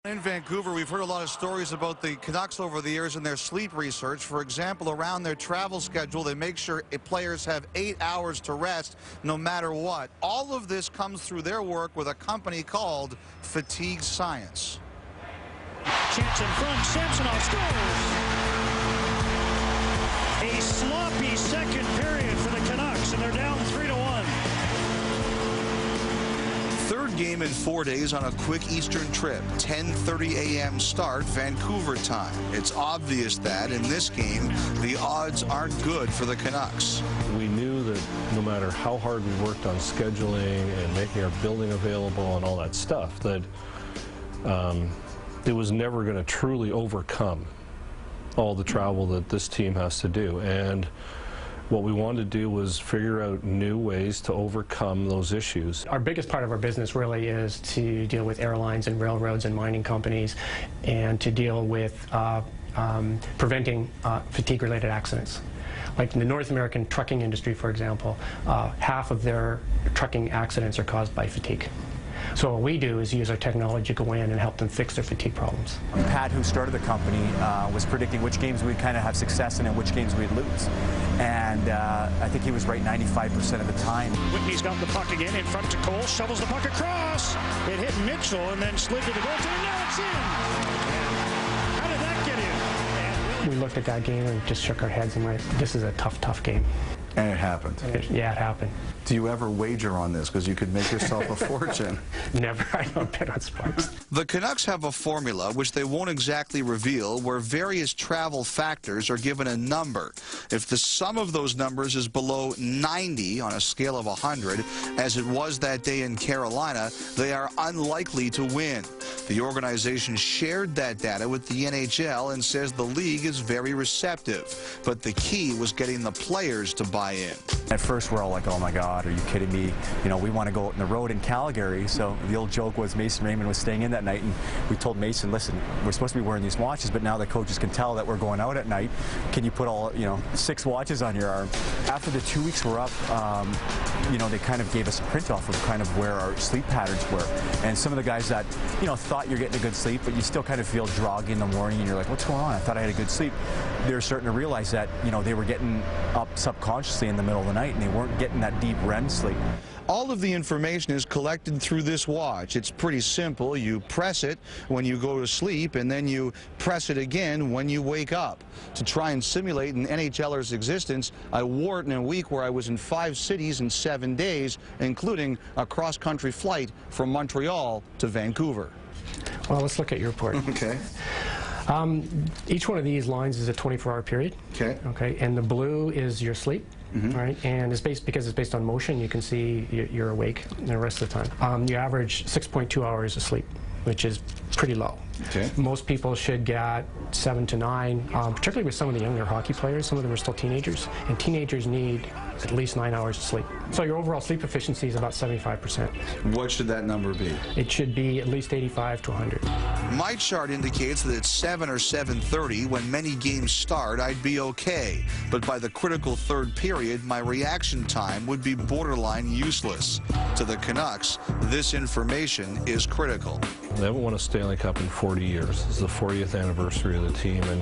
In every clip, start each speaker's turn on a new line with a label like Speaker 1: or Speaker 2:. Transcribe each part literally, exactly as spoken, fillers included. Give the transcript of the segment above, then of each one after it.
Speaker 1: In Vancouver, we've heard a lot of stories about the Canucks over the years and their sleep research. For example, around their travel schedule, they make sure players have eight hours to rest no matter what. All of this comes through their work with a company called Fatigue Science.
Speaker 2: Chance in front, Samsonov scores! A sloppy second period for the Canucks, and they're down three to one.
Speaker 1: Third game in four days on a quick Eastern trip. ten thirty a m start, Vancouver time. It's obvious that in this game, the odds aren't good for the Canucks.
Speaker 3: We knew that no matter how hard we worked on scheduling and making our building available and all that stuff, that um, it was never going to truly overcome all the travel that this team has to do. And what we wanted to do was figure out new ways to overcome those issues.
Speaker 4: Our biggest part of our business really is to deal with airlines and railroads and mining companies, and to deal with uh, um, preventing uh, fatigue-related accidents. Like in the North American trucking industry, for example, uh, half of their trucking accidents are caused by fatigue. So what we do is use our technology to go in and help them fix their fatigue problems.
Speaker 5: Pat, who started the company, uh, was predicting which games we'd kind of have success in and which games we'd lose. And uh, I think he was right ninety-five percent of the time.
Speaker 2: Whitney's got the puck again in front to Cole, shovels the puck across. It hit Mitchell and then slid to the goaltender. Now it's in. How did that get in?
Speaker 4: We looked at that game and just shook our heads and went, this is a tough, tough game.
Speaker 1: And it happened.
Speaker 4: It, yeah, it happened.
Speaker 1: Do you ever wager on this? Because you could make yourself a fortune.
Speaker 4: Never. I don't bet on sports.
Speaker 1: The Canucks have a formula, which they won't exactly reveal, where various travel factors are given a number. If the sum of those numbers is below ninety on a scale of one hundred, as it was that day in Carolina, they are unlikely to win. The organization shared that data with the N H L and says the league is very receptive. But the key was getting the players to buy in.
Speaker 5: At first, we're all like, oh my God, are you kidding me? You know, we want to go out on the road in Calgary. So the old joke was Mason Raymond was staying in that night, and we told Mason, listen, we're supposed to be wearing these watches, but now the coaches can tell that we're going out at night. Can you put all, you know, six watches on your arm? After the two weeks were up, um, you know, they kind of gave us a print off of kind of where our sleep patterns were. And some of the guys that, you know, thought you're getting a good sleep, but you still kind of feel groggy in the morning, and you're like, what's going on? I thought I had a good sleep. They're starting to realize that, you know, they were getting up subconsciously in the middle of the night, and they weren't getting that deep R E M sleep.
Speaker 1: All of the information is collected through this watch. It's pretty simple. You press it when you go to sleep, and then you press it again when you wake up. To try and simulate an NHLer's existence, I wore it in a week where I was in five cities in seven days, including a cross-country flight from Montreal to Vancouver.
Speaker 4: Well, let's look at your report.
Speaker 1: Okay.
Speaker 4: Um, each one of these lines is a twenty-four hour period. Okay. Okay. And the blue is your sleep. Mm-hmm. Right, and it's based because it's based on motion. You can see you're awake the rest of the time. Um, you average six point two hours of sleep, which is pretty low. Okay. Most people should get seven to nine, um, particularly with some of the younger hockey players. Some of them are still teenagers, and teenagers need at least nine hours of sleep. So your overall sleep efficiency is about seventy-five percent.
Speaker 1: What should that number be?
Speaker 4: It should be at least eighty-five to one hundred. My
Speaker 1: chart indicates that at seven or seven thirty, when many games start, I'd be okay. But by the critical third period, my reaction time would be borderline useless. To the Canucks, this information is critical.
Speaker 3: They haven't won a Stanley Cup in forty years. This is the fortieth anniversary of the team, and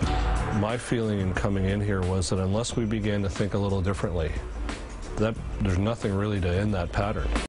Speaker 3: my feeling in coming in here was that unless we began to think a little differently, that there's nothing really to end that pattern.